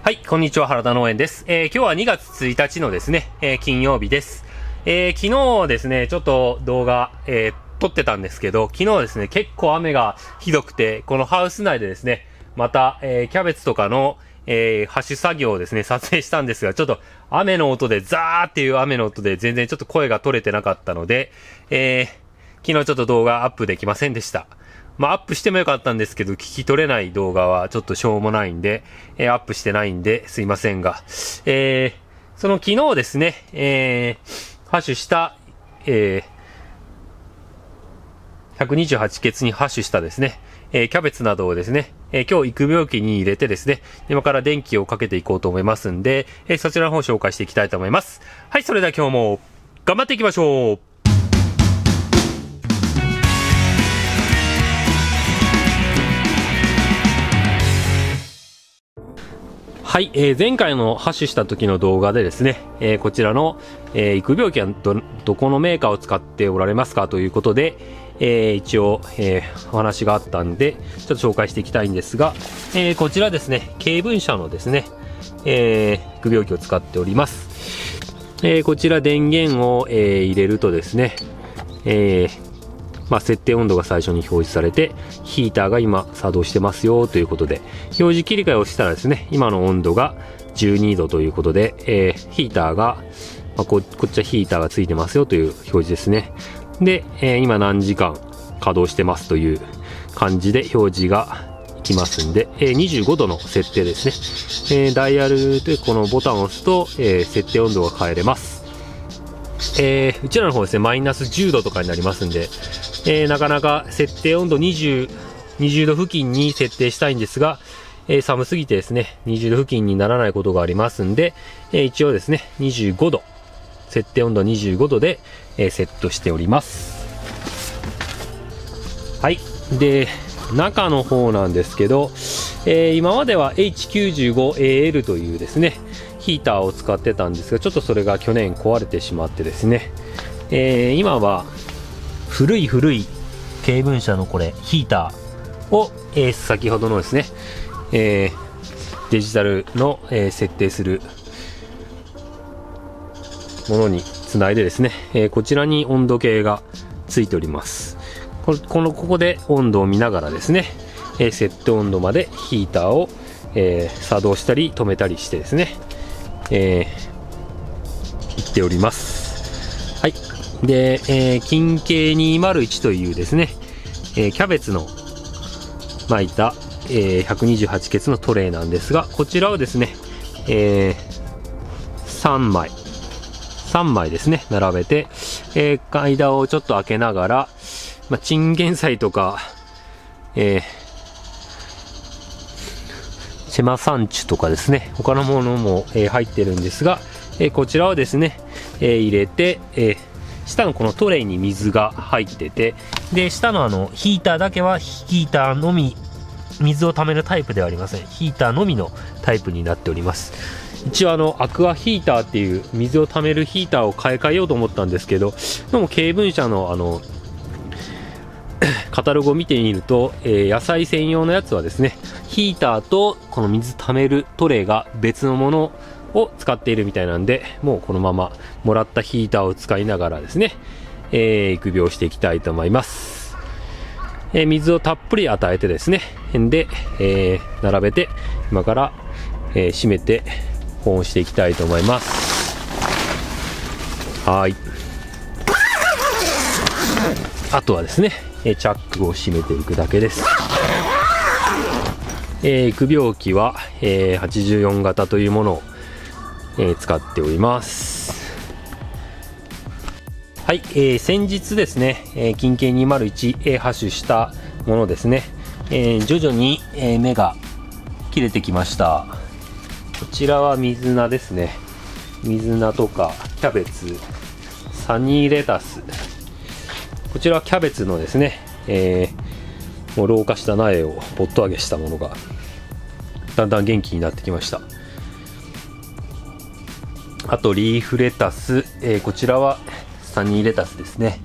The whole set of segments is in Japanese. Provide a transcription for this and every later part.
はい、こんにちは、原田農園です。今日は2月1日のですね、金曜日です。昨日ですね、ちょっと動画、撮ってたんですけど、昨日ですね、結構雨がひどくて、このハウス内でですね、また、キャベツとかの、ハッシュ作業をですね、撮影したんですが、ちょっと雨の音で、ザーっていう雨の音で全然ちょっと声が取れてなかったので、昨日ちょっと動画アップできませんでした。アップしてもよかったんですけど、聞き取れない動画はちょっとしょうもないんで、アップしてないんで、すいませんが、その昨日ですね、ハッシュした、128ケツにハッシュしたですね、キャベツなどをですね、今日育苗機に入れてですね、今から電気をかけていこうと思いますんで、そちらの方を紹介していきたいと思います。はい、それでは今日も頑張っていきましょう。はい、前回のハッシュした時の動画でですね、こちらの、育苗機はどこのメーカーを使っておられますかということで、一応、お話があったんで、ちょっと紹介していきたいんですが、こちらですね、経文社のですね、育苗機を使っております。こちら電源を、入れるとですね、設定温度が最初に表示されて、ヒーターが今作動してますよということで、表示切り替えをしたらですね、今の温度が12度ということで、ヒーターが、こっちはヒーターがついてますよという表示ですね。で、今何時間稼働してますという感じで表示がいきますんで、25度の設定ですね。ダイヤルでこのボタンを押すと、設定温度が変えれます。うちらの方ですね、マイナス10度とかになりますんで、なかなか設定温度20度付近に設定したいんですが、寒すぎてですね、20度付近にならないことがありますんで、一応ですね、25度、設定温度25度で、セットしております。はい。で、中の方なんですけど、今までは H95AL というですね、ヒーターを使ってたんですが、ちょっとそれが去年壊れてしまってですね、今は古い経文社のこれヒーターを、先ほどのですね、デジタルの、設定するものにつないでですね、こちらに温度計がついております。ここで温度を見ながらですね、設定温度までヒーターを、作動したり止めたりしてですね、いっております。はい。で、金径201というですね、キャベツの巻いた、128ケツのトレイなんですが、こちらをですね、3枚ですね、並べて、間をちょっと開けながら、チンゲン菜とか、チェマサンチュとかですね、他のものも、入ってるんですが、こちらをですね、入れて、下のこのトレイに水が入ってて、で、下のヒーターだけはヒーターのみ、水を溜めるタイプではありません。ヒーターのみのタイプになっております。一応アクアヒーターっていう水を溜めるヒーターを買い替えようと思ったんですけど、でも経文社のカタログを見てみると、野菜専用のやつはですね、ヒーターとこの水溜めるトレイが別のものを使っているみたいなんで、もうこのままもらったヒーターを使いながらですね、育苗していきたいと思います。水をたっぷり与えてですね、で、並べて今から、閉めて保温していきたいと思います。はい。あとはですね、チャックを閉めていくだけです。育苗機は、84型というものを、使っております。はい、先日ですね、金径201、ハッシュしたものですね、徐々に、芽が切れてきました。こちらは水菜ですね。水菜とかキャベツ、サニーレタス、こちらはキャベツのですね、もう老化した苗をポット上げしたものがだんだん元気になってきました。あとリーフレタス、こちらはサニーレタスですね。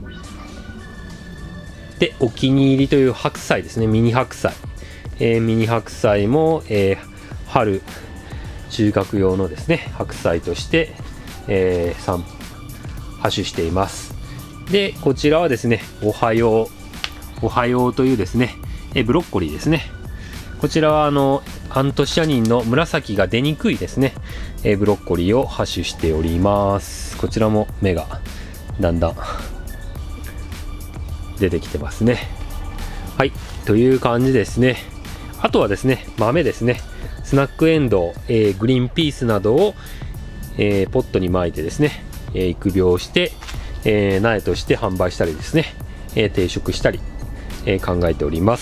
でお気に入りという白菜ですね、ミニ白菜、ミニ白菜も、春収穫用のですね白菜として、播種しています。でこちらはですねおはようというですねブロッコリーですね。こちらはアントシアニンの紫が出にくいですねブロッコリーを播種しております。こちらも芽がだんだん出てきてますね。はい、という感じですね。あとはですね豆ですね、スナックエンドウ、グリーンピースなどを、ポットに巻いてですね、育苗して、苗として販売したりですね、定食したり、考えております。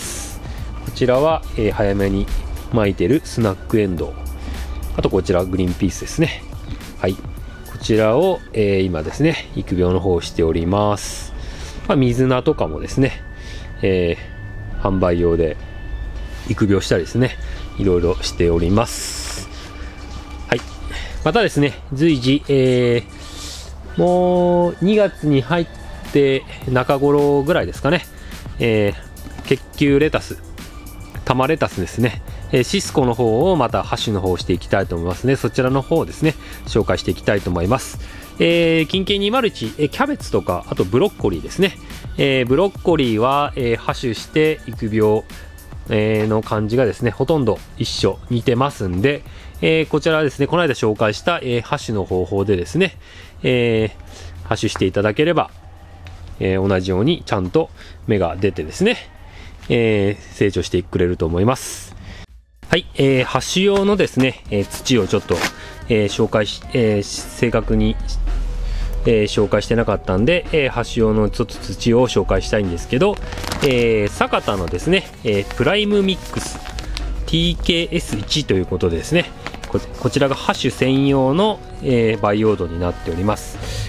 こちらは、早めに巻いてるスナックエンドウ、あとこちらグリーンピースですね。はい、こちらを、今ですね育苗の方をしております。水菜とかもですね、販売用で育苗したりですね、いろいろしております。はい、またですね随時、もう2月に入って中頃ぐらいですかね、結球レタス、玉レタスですね、シスコの方をまた播種の方をしていきたいと思いますね。そちらの方をですね紹介していきたいと思います。近景201、キャベツとかあとブロッコリーですね、ブロッコリーは、播種して育苗の感じがですねほとんど一緒似てますんで、こちらはですねこの間紹介した、播種の方法でですね、播種していただければ、同じようにちゃんと芽が出てですね、成長してくれると思います。はい、播種用のですね、土をちょっと、紹介し、正確に紹介してなかったんで、播種用のちょっと土を紹介したいんですけど、坂田のですね、プライムミックス TKS1 ということでですね、こちらが播種専用の、培養土になっております。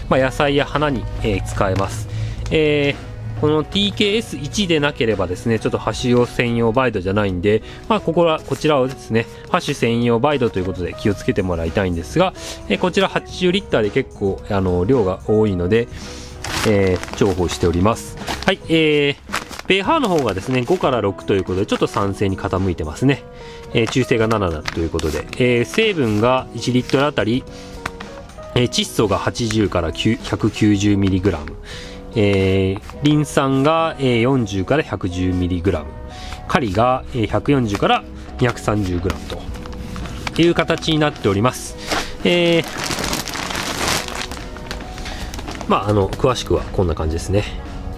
野菜や花に、使えます。この TKS1 でなければですねちょっと播種用専用培土じゃないんで、こちらをですね播種専用培土ということで気をつけてもらいたいんですが、こちら80リッターで結構量が多いので、重宝しております。はい、pH の方がですね5から6ということでちょっと酸性に傾いてますね。中性が7だということで、成分が1リットルあたり、窒素が80から190mg、リン酸が40から 110mg、 カリが140から 230g という形になっております。詳しくはこんな感じですね。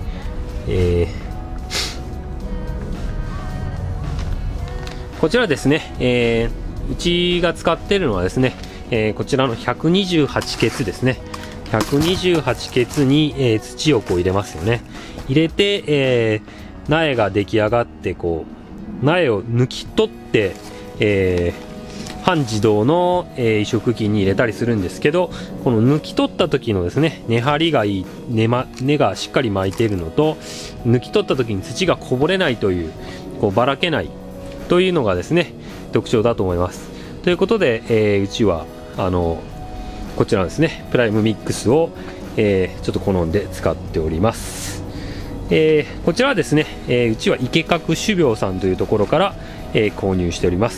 こちらですね、うちが使っているのはですね、こちらの128ケツですね。128ケツに、土をこう入れますよね。入れて、苗が出来上がって苗を抜き取って、半自動の、移植機に入れたりするんですけど、この抜き取った時のですね根張りがいい、根がしっかり巻いているのと、抜き取った時に土がこぼれないという、ばらけないというのがですね特徴だと思います。ということで、うちはこちらですねプライムミックスを、ちょっと好んで使っております。こちらはですね、うちは池角種苗さんというところから、購入しております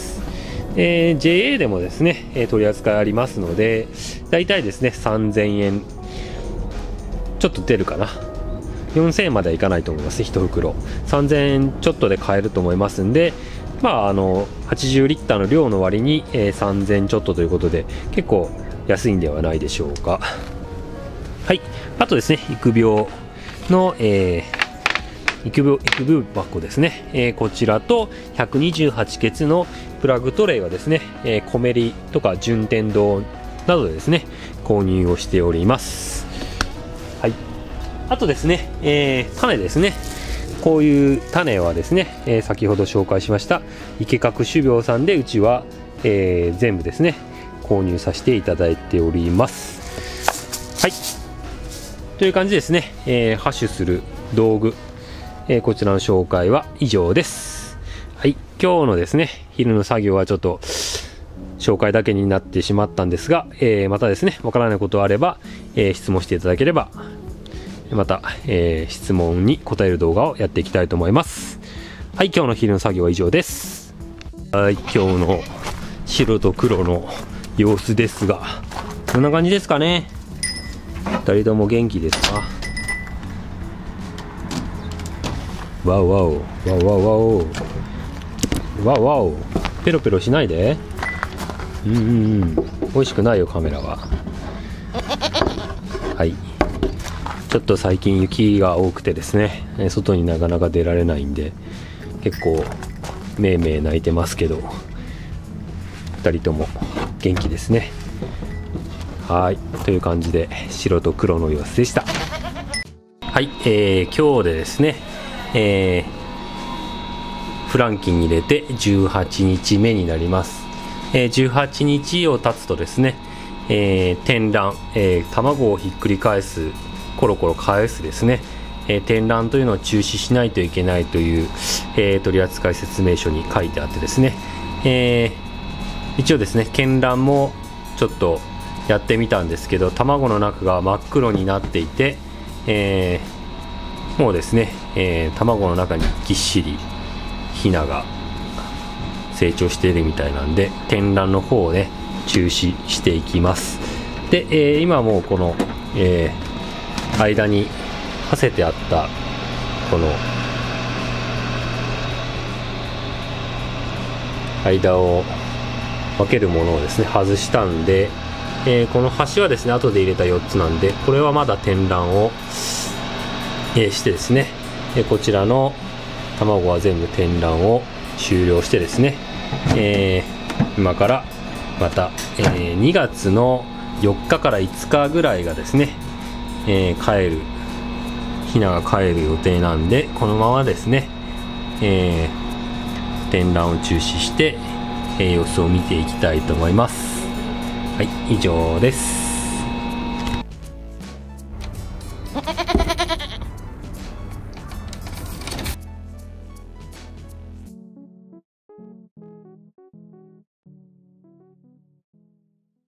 。JA でもですね、取り扱いありますので、だいたいですね3000円ちょっと出るかな、4000円まではいかないと思います。1袋3000円ちょっとで買えると思いますんで、80リッターの量の割に、3000円ちょっとということで結構安いんではないでしょうか。はい、あとですね育苗の、育苗箱ですね、こちらと128ケツのプラグトレイはですね、コメリとか順天堂などでですね購入をしております。はい、あとですね、種ですね、こういう種はですね、先ほど紹介しました池角種苗さんでうちは、全部ですね購入させていただいております。はい、という感じですね、播種する道具、こちらの紹介は以上です。はい、今日のですね昼の作業はちょっと紹介だけになってしまったんですが、またですねわからないことあれば、質問していただければまた、質問に答える動画をやっていきたいと思います。はい、今日の昼の作業は以上です。はい、今日の白と黒の様子ですが、こんな感じですかね。2人とも元気ですか？ワウワウワウワウワウワウワウ、ペロペロしないで。美味しくないよカメラは。はい、ちょっと最近雪が多くてですね、外になかなか出られないんで結構めいめい泣いてますけど、2人とも元気ですね。はい、という感じで白と黒の様子でした。はい、今日でですね、フランキンに入れて18日目になります。18日を経つとですね、転卵、卵をひっくり返す、コロコロ返すですね、転卵というのを中止しないといけないという、取扱説明書に書いてあってですね、一応ですね検卵もちょっとやってみたんですけど、卵の中が真っ黒になっていて、もうですね、卵の中にぎっしりヒナが成長しているみたいなんで、転卵の方をね中止していきます。で、今もうこの、間にはせてあったこの間を分けるものをですね外したんで、この端はですね後で入れた4つなんで、これはまだ転卵を、してですね、こちらの卵は全部転卵を終了してですね、今からまた、2月の4日から5日ぐらいがですね、帰るヒナが帰る予定なんで、このままですね、転卵を中止して、様子を見ていきたいと思います。はい、以上です。